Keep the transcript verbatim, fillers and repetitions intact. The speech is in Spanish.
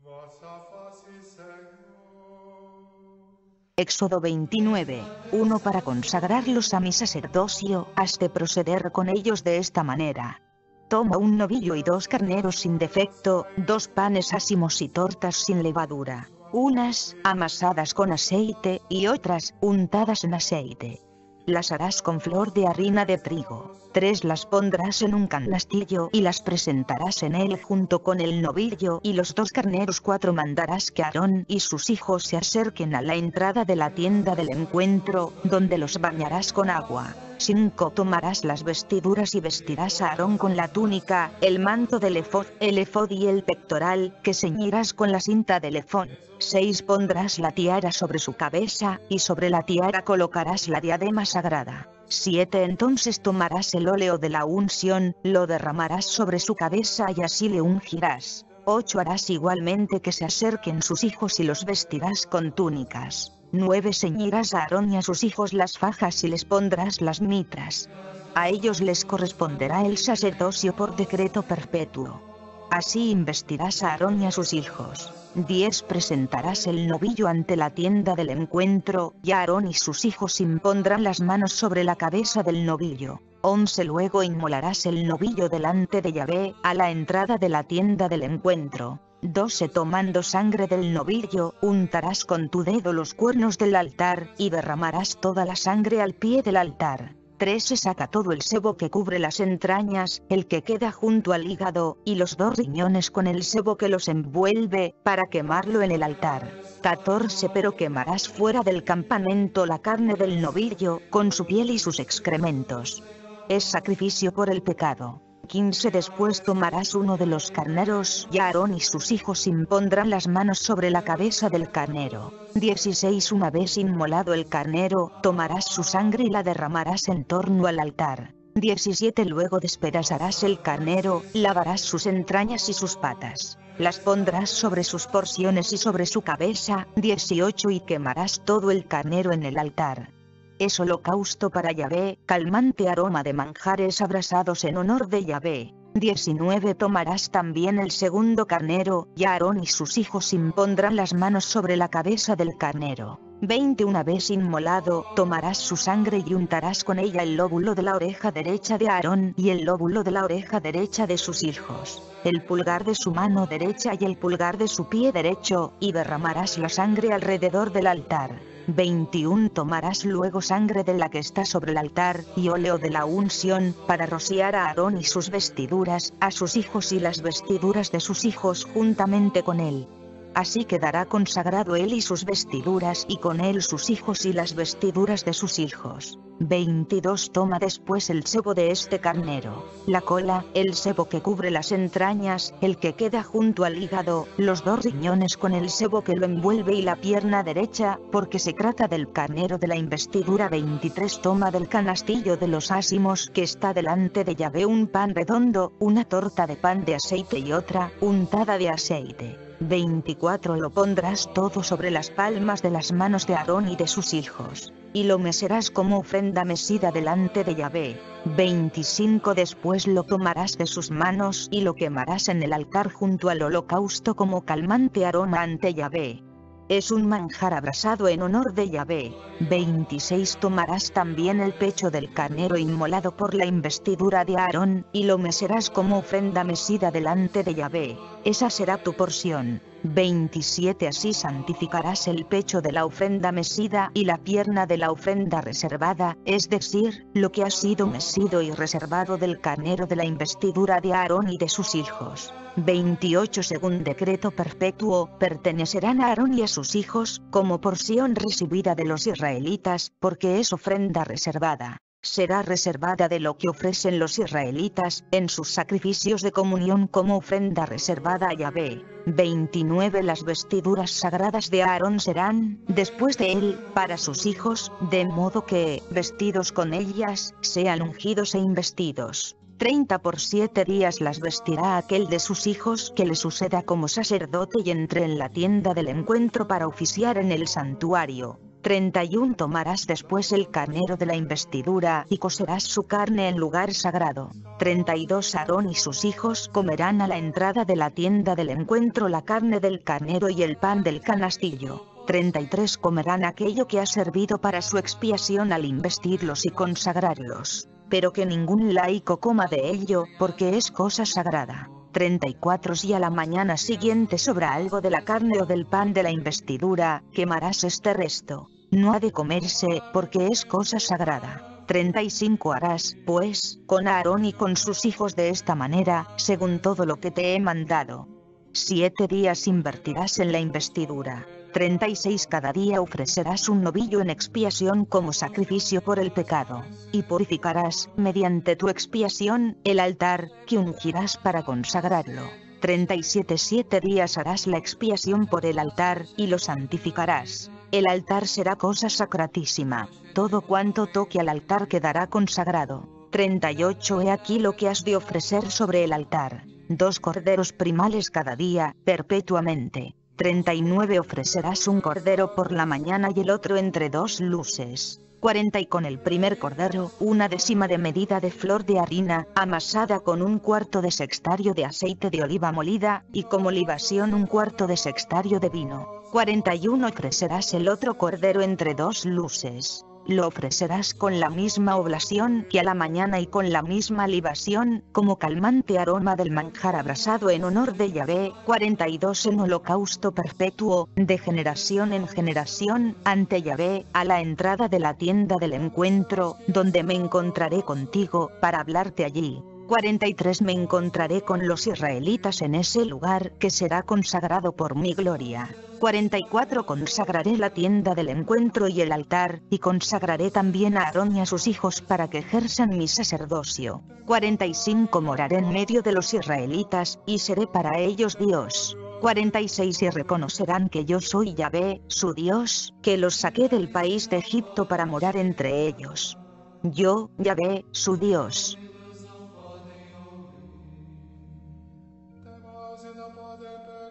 Éxodo veintinueve, uno Para consagrarlos a mi sacerdocio, has de proceder con ellos de esta manera. Toma un novillo y dos carneros sin defecto, dos panes ácimos y tortas sin levadura, unas amasadas con aceite y otras untadas en aceite. Las harás con flor de harina de trigo. Tres las pondrás en un canastillo y las presentarás en él junto con el novillo y los dos carneros. Cuatro mandarás que Aarón y sus hijos se acerquen a la entrada de la tienda del encuentro, donde los bañarás con agua. Cinco Tomarás las vestiduras y vestirás a Aarón con la túnica, el manto del efod, el efod y el pectoral, que ceñirás con la cinta del efod. Seis Pondrás la tiara sobre su cabeza, y sobre la tiara colocarás la diadema sagrada. Siete Entonces tomarás el óleo de la unción, lo derramarás sobre su cabeza y así le ungirás. Ocho Harás igualmente que se acerquen sus hijos y los vestirás con túnicas. Nueve Ceñirás a Aarón y a sus hijos las fajas y les pondrás las mitras. A ellos les corresponderá el sacerdocio por decreto perpetuo. Así investirás a Aarón y a sus hijos. Diez Presentarás el novillo ante la tienda del encuentro, y Aarón y sus hijos impondrán las manos sobre la cabeza del novillo. Once Luego inmolarás el novillo delante de Yahvé, a la entrada de la tienda del encuentro. Doce Tomando sangre del novillo, untarás con tu dedo los cuernos del altar, y derramarás toda la sangre al pie del altar. Trece Saca todo el sebo que cubre las entrañas, el que queda junto al hígado, y los dos riñones con el sebo que los envuelve, para quemarlo en el altar. Catorce Pero quemarás fuera del campamento la carne del novillo, con su piel y sus excrementos. Es sacrificio por el pecado. Quince Después tomarás uno de los carneros, y Aarón y sus hijos impondrán las manos sobre la cabeza del carnero. Dieciséis Una vez inmolado el carnero, tomarás su sangre y la derramarás en torno al altar. Diecisiete Luego despedazarás el carnero, lavarás sus entrañas y sus patas. Las pondrás sobre sus porciones y sobre su cabeza. Dieciocho Y quemarás todo el carnero en el altar. Es holocausto para Yahvé, calmante aroma de manjares abrasados en honor de Yahvé. diecinueve Tomarás también el segundo carnero, y Aarón y sus hijos impondrán las manos sobre la cabeza del carnero. veinte Una vez inmolado, tomarás su sangre y untarás con ella el lóbulo de la oreja derecha de Aarón y el lóbulo de la oreja derecha de sus hijos, el pulgar de su mano derecha y el pulgar de su pie derecho, y derramarás la sangre alrededor del altar. veintiuno Tomarás luego sangre de la que está sobre el altar, y óleo de la unción, para rociar a Aarón y sus vestiduras, a sus hijos y las vestiduras de sus hijos juntamente con él. Así quedará consagrado él y sus vestiduras, y con él sus hijos y las vestiduras de sus hijos. veintidós Toma después el sebo de este carnero, la cola, el sebo que cubre las entrañas, el que queda junto al hígado, los dos riñones con el sebo que lo envuelve y la pierna derecha, porque se trata del carnero de la investidura. veintitrés Toma del canastillo de los ázimos que está delante de Yahvé un pan redondo, una torta de pan de aceite y otra, untada de aceite. veinticuatro Lo pondrás todo sobre las palmas de las manos de Aarón y de sus hijos, y lo mecerás como ofrenda mecida delante de Yahvé. veinticinco Después lo tomarás de sus manos y lo quemarás en el altar junto al holocausto como calmante aroma ante Yahvé. Es un manjar abrasado en honor de Yahvé. veintiséis Tomarás también el pecho del carnero inmolado por la investidura de Aarón, y lo mecerás como ofrenda mecida delante de Yahvé. Esa será tu porción. veintisiete Así santificarás el pecho de la ofrenda mecida y la pierna de la ofrenda reservada, es decir, lo que ha sido mecido y reservado del carnero de la investidura de Aarón y de sus hijos. veintiocho Según decreto perpetuo, pertenecerán a Aarón y a sus hijos, como porción recibida de los israelitas, porque es ofrenda reservada. Será reservada de lo que ofrecen los israelitas, en sus sacrificios de comunión como ofrenda reservada a Yahvé. veintinueve Las vestiduras sagradas de Aarón serán, después de él, para sus hijos, de modo que, vestidos con ellas, sean ungidos e investidos. treinta Por siete días las vestirá aquel de sus hijos que le suceda como sacerdote y entre en la tienda del encuentro para oficiar en el santuario. treinta y uno Tomarás después el carnero de la investidura y cocerás su carne en lugar sagrado. treinta y dos Aarón y sus hijos comerán a la entrada de la tienda del encuentro la carne del carnero y el pan del canastillo. treinta y tres Comerán aquello que ha servido para su expiación al investirlos y consagrarlos, pero que ningún laico coma de ello, porque es cosa sagrada. treinta y cuatro Si a la mañana siguiente sobra algo de la carne o del pan de la investidura, quemarás este resto. No ha de comerse, porque es cosa sagrada. treinta y cinco Harás, pues, con Aarón y con sus hijos de esta manera, según todo lo que te he mandado. Siete días invertirás en la investidura. treinta y seis Cada día ofrecerás un novillo en expiación como sacrificio por el pecado, y purificarás, mediante tu expiación, el altar, que ungirás para consagrarlo. treinta y siete Siete días harás la expiación por el altar, y lo santificarás. El altar será cosa sacratísima, todo cuanto toque al altar quedará consagrado. treinta y ocho He aquí lo que has de ofrecer sobre el altar: dos corderos primales cada día, perpetuamente. treinta y nueve Ofrecerás un cordero por la mañana y el otro entre dos luces. cuarenta Y con el primer cordero, una décima de medida de flor de harina, amasada con un cuarto de sextario de aceite de oliva molida, y como libación un cuarto de sextario de vino. cuarenta y uno Ofrecerás el otro cordero entre dos luces. Lo ofrecerás con la misma oblación que a la mañana y con la misma libación, como calmante aroma del manjar abrasado en honor de Yahvé. cuarenta y dos En holocausto perpetuo, de generación en generación, ante Yahvé, a la entrada de la tienda del encuentro, donde me encontraré contigo, para hablarte allí. cuarenta y tres Me encontraré con los israelitas en ese lugar, que será consagrado por mi gloria. cuarenta y cuatro Consagraré la tienda del encuentro y el altar, y consagraré también a Aarón y a sus hijos para que ejerzan mi sacerdocio. cuarenta y cinco Moraré en medio de los israelitas, y seré para ellos Dios. cuarenta y seis Y reconocerán que yo soy Yahvé, su Dios, que los saqué del país de Egipto para morar entre ellos. Yo, Yahvé, su Dios. in the